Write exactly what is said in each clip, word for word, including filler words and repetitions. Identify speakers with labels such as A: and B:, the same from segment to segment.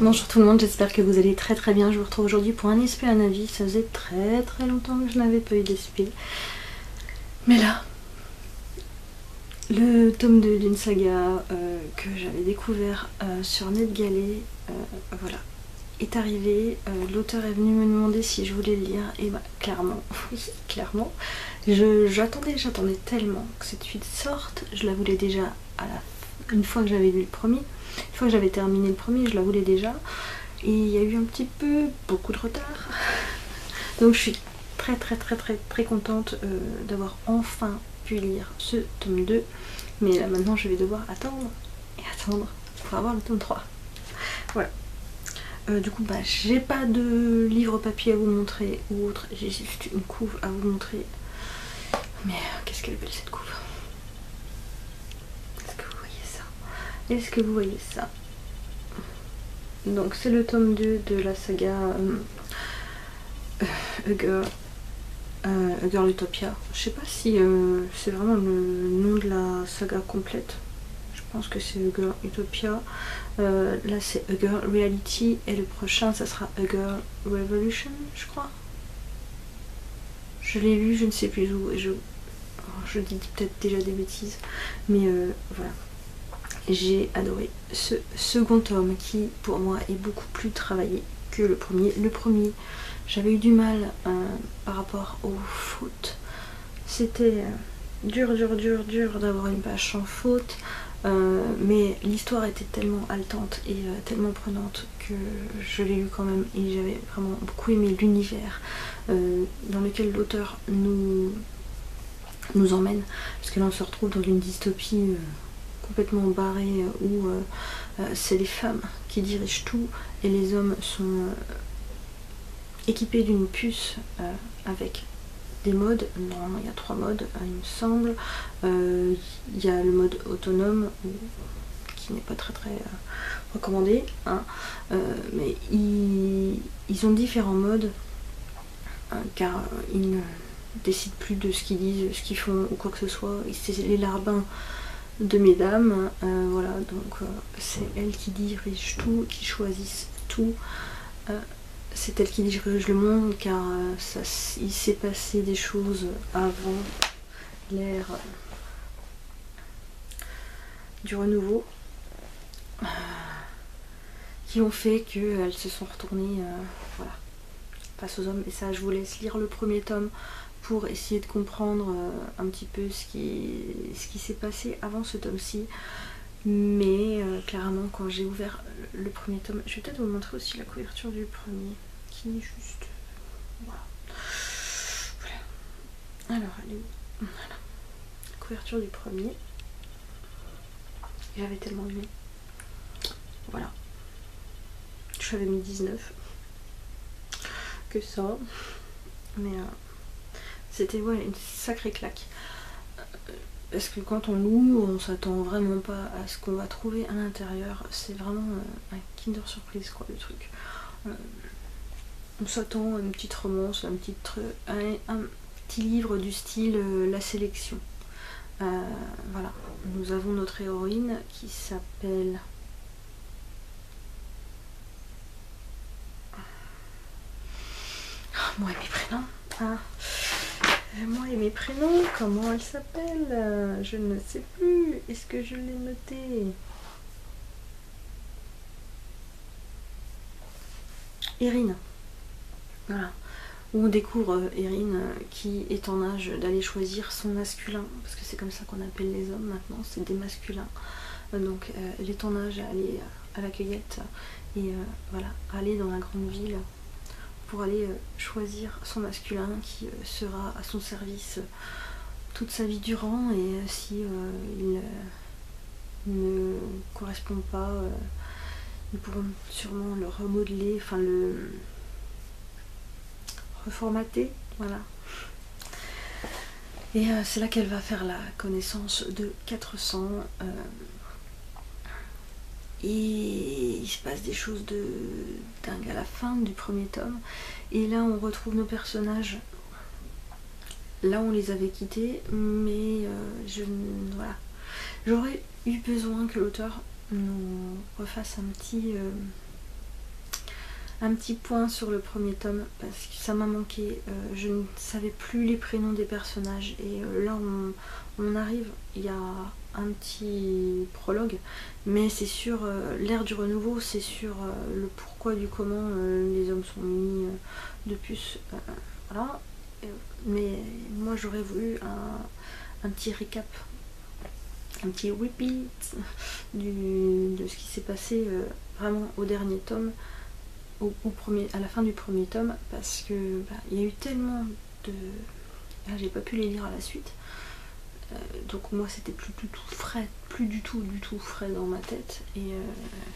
A: Bonjour tout le monde, j'espère que vous allez très très bien. Je vous retrouve aujourd'hui pour un S P, un avis. Ça faisait très très longtemps que je n'avais pas eu d'S P. Mais là, le tome deux d'une saga euh, que j'avais découvert euh, sur NetGalley, euh, voilà, est arrivé. Euh, L'auteur est venu me demander si je voulais le lire. Et bah clairement, oui, clairement. J'attendais, j'attendais tellement que cette suite sorte. Je la voulais déjà à la, une fois que j'avais lu le premier. Une fois que j'avais terminé le premier, je la voulais déjà. Et il y a eu un petit peu, beaucoup de retard. Donc je suis très très très très très contente euh, d'avoir enfin pu lire ce tome deux. Mais là maintenant je vais devoir attendre et attendre pour avoir le tome trois. Voilà. Euh, du coup bah j'ai pas de livre papier à vous montrer ou autre. J'ai juste une couve à vous montrer. Mais euh, qu'est-ce qu'elle est belle cette couve. Est-ce que vous voyez ça? Est-ce que vous voyez ça? Donc c'est le tome deux de la saga euh, A Girl, euh, A Girl Utopia. Je sais pas si euh, c'est vraiment le nom de la saga complète. Je pense que c'est A Girl Utopia. Euh, là c'est A Girl Reality et le prochain ça sera A Girl Revolution, je crois. Je l'ai lu, je ne sais plus où, et je, je dis peut-être déjà des bêtises, mais euh, voilà. J'ai adoré ce second tome qui pour moi est beaucoup plus travaillé que le premier. Le premier, j'avais eu du mal euh, par rapport aux fautes. C'était euh, dur, dur, dur, dur d'avoir une page sans faute. Euh, mais l'histoire était tellement haletante et euh, tellement prenante que je l'ai lu quand même. Et j'avais vraiment beaucoup aimé l'univers euh, dans lequel l'auteur nous, nous emmène. Parce que là on se retrouve dans une dystopie euh, complètement barré où euh, euh, c'est les femmes qui dirigent tout et les hommes sont euh, équipés d'une puce euh, avec des modes. Normalement il y a trois modes euh, il me semble. Euh, il y a le mode autonome qui n'est pas très très euh, recommandé hein. euh, mais ils, ils ont différents modes hein, car euh, ils ne décident plus de ce qu'ils disent, ce qu'ils font ou quoi que ce soit. C'est les larbins de mesdames, euh, voilà, donc euh, c'est elles qui dirigent tout, qui choisissent tout. Euh, c'est elles qui dirigent le monde car euh, ça, il s'est passé des choses avant l'ère euh, du renouveau euh, qui ont fait qu'elles se sont retournées euh, voilà, face aux hommes. Et ça, je vous laisse lire le premier tome pour essayer de comprendre euh, un petit peu ce qui, ce qui s'est passé avant ce tome-ci. Mais euh, clairement, quand j'ai ouvert le, le premier tome, je vais peut-être vous montrer aussi la couverture du premier, qui est juste... Voilà. Voilà. Alors, elle est où? Voilà. La couverture du premier. J'avais tellement aimé. Voilà. Je avais mis dix-neuf. Que ça. Mais... Euh, c'était ouais, une sacrée claque. Parce que quand on loue, on s'attend vraiment pas à ce qu'on va trouver à l'intérieur. C'est vraiment euh, un Kinder Surprise quoi le truc. Euh, on s'attend à une petite romance, un petit, un, un petit livre du style euh, La Sélection. Euh, voilà. Nous avons notre héroïne qui s'appelle... Oh, moi et mes prénoms. Ah. Moi et mes prénoms, comment elle s'appelle? euh, Je ne sais plus. Est-ce que je l'ai noté? Erin. Voilà. Où on découvre euh, Erin euh, qui est en âge d'aller choisir son masculin. Parce que c'est comme ça qu'on appelle les hommes maintenant, c'est des masculins. Euh, donc euh, elle est en âge à aller euh, à la cueillette et euh, voilà, aller dans la grande ville pour aller euh, choisir son masculin qui euh, sera à son service euh, toute sa vie durant. Et euh, si euh, il euh, ne correspond pas, euh, ils pourront sûrement le remodeler, enfin le reformater, voilà. Et euh, c'est là qu'elle va faire la connaissance de quatre cents. Euh, Et il se passe des choses de dingue à la fin du premier tome. Et là on retrouve nos personnages. Là on les avait quittés, mais euh, je voilà. J'aurais eu besoin que l'auteur nous refasse un petit euh, un petit point sur le premier tome parce que ça m'a manqué. Euh, je ne savais plus les prénoms des personnages et euh, là on, on arrive, il y a un petit prologue, mais c'est sur euh, l'ère du renouveau, c'est sur euh, le pourquoi du comment euh, les hommes sont mis euh, de puce. Euh, voilà. Mais moi j'aurais voulu un, un petit recap, un petit repeat du, de ce qui s'est passé euh, vraiment au dernier tome, au, au premier, à la fin du premier tome, parce que bah, il y a eu tellement de... Ah, j'ai pas pu les lire à la suite. Euh, donc moi c'était plus du tout frais, plus du tout du tout frais dans ma tête et, euh,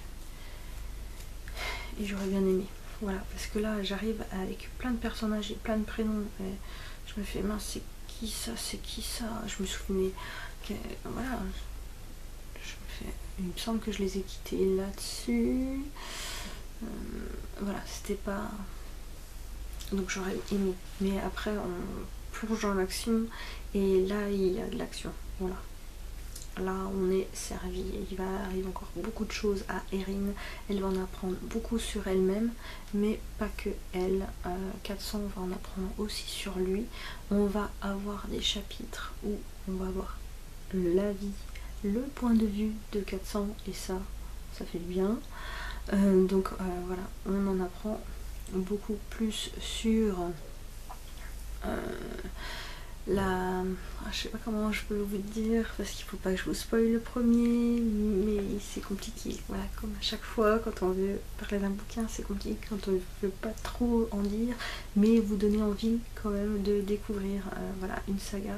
A: et j'aurais bien aimé. Voilà, parce que là j'arrive avec plein de personnages et plein de prénoms et je me fais mince, c'est qui ça, c'est qui ça, je me souvenais que voilà, je me fais, il me semble que je les ai quittés là-dessus. Euh, voilà, c'était pas, donc j'aurais aimé, mais après on plonge dans l'action et là il y a de l'action. Voilà, là on est servi. Il va arriver encore beaucoup de choses à Erin, elle va en apprendre beaucoup sur elle-même, mais pas que elle. euh, quatre cents va en apprendre aussi sur lui. On va avoir des chapitres où on va voir la vie, le point de vue de quatre cents et ça, ça fait du bien. Euh, donc euh, voilà, on en apprend beaucoup plus sur euh, la... Ah, je sais pas comment je peux vous dire parce qu'il faut pas que je vous spoil le premier, mais c'est compliqué. Voilà, comme à chaque fois quand on veut parler d'un bouquin, c'est compliqué quand on veut pas trop en dire, mais vous donner envie quand même de découvrir euh, voilà, une saga.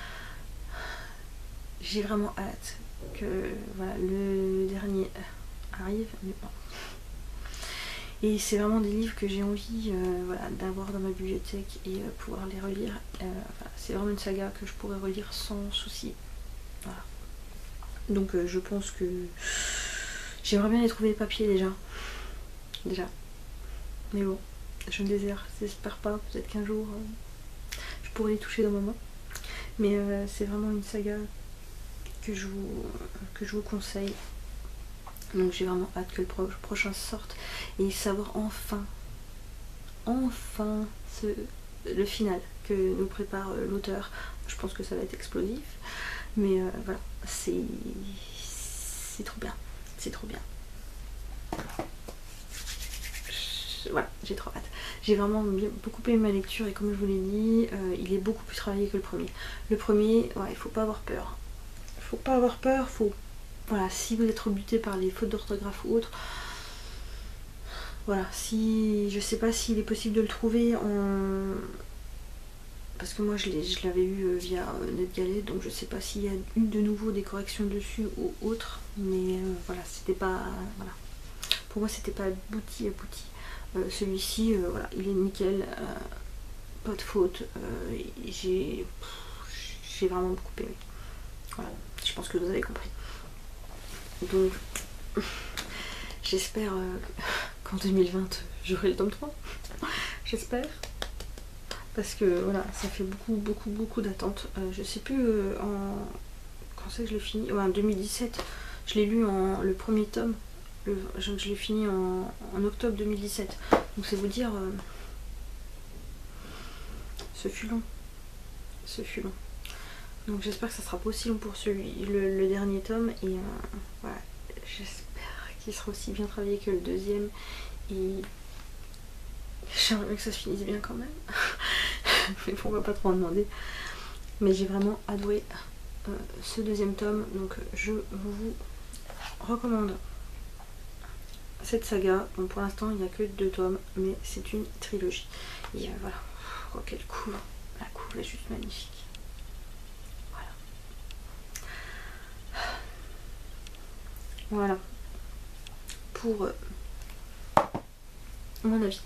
A: J'ai vraiment hâte que voilà, le dernier arrive, mais bon. Et c'est vraiment des livres que j'ai envie euh, voilà, d'avoir dans ma bibliothèque et euh, pouvoir les relire. Euh, voilà, c'est vraiment une saga que je pourrais relire sans souci. Voilà. Donc euh, je pense que j'aimerais bien les trouver les papiers déjà. Déjà. Mais bon, je ne désespère pas. Peut-être qu'un jour euh, je pourrais les toucher dans ma main. Mais euh, c'est vraiment une saga que je vous, que je vous conseille. Donc j'ai vraiment hâte que le pro prochain sorte et savoir enfin, enfin ce, le final que nous prépare euh, l'auteur. Je pense que ça va être explosif, mais euh, voilà, c'est c'est trop bien, c'est trop bien. Je, voilà, j'ai trop hâte. J'ai vraiment bien, beaucoup aimé ma lecture et comme je vous l'ai dit, euh, il est beaucoup plus travaillé que le premier. Le premier, ouais, il faut pas avoir peur. Il faut pas avoir peur, faut... Voilà, si vous êtes rebuté par les fautes d'orthographe ou autre, voilà, si je sais pas s'il est possible de le trouver en... Parce que moi je l'avais eu via NetGalley, donc je sais pas s'il y a eu de nouveau des corrections dessus ou autre, mais euh, voilà, c'était pas... Voilà. Pour moi c'était pas abouti, abouti. Euh, Celui-ci, euh, voilà, il est nickel, euh, pas de faute, euh, j'ai j'ai vraiment beaucoup aimé. Voilà, je pense que vous avez compris. Donc j'espère euh, qu'en deux mille vingt j'aurai le tome trois. J'espère. Parce que voilà, ça fait beaucoup beaucoup beaucoup d'attentes. Euh, je sais plus euh, en... quand c'est que je l'ai fini. Ouais, en deux mille dix-sept. Je l'ai lu en le premier tome. Le... Je, je l'ai fini en... en octobre deux mille dix-sept. Donc c'est vous dire. Euh... Ce fut long. Ce fut long. Donc j'espère que ça sera pas aussi long pour celui, le, le dernier tome. Et euh, voilà, j'espère qu'il sera aussi bien travaillé que le deuxième. Et j'aimerais bien que ça se finisse bien quand même. Mais on va pas trop en demander. Mais j'ai vraiment adoré euh, ce deuxième tome. Donc je vous recommande cette saga. Bon, pour l'instant il n'y a que deux tomes, mais c'est une trilogie. Et euh, voilà, oh, quelle couve. La couve est juste magnifique. Voilà pour euh, mon avis.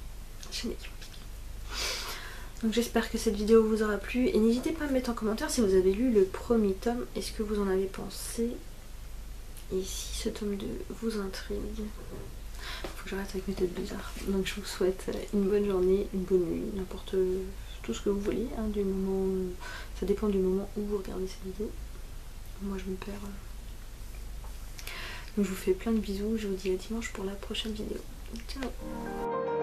A: Donc j'espère que cette vidéo vous aura plu et n'hésitez pas à me mettre en commentaire si vous avez lu le premier tome et ce que vous en avez pensé et si ce tome deux vous intrigue. Faut que j'arrête avec mes têtes bizarres. Donc je vous souhaite une bonne journée, une bonne nuit, n'importe tout ce que vous voulez, hein, du moment, ça dépend du moment où vous regardez cette vidéo. Moi je me perds. Donc je vous fais plein de bisous, je vous dis à dimanche pour la prochaine vidéo. Ciao.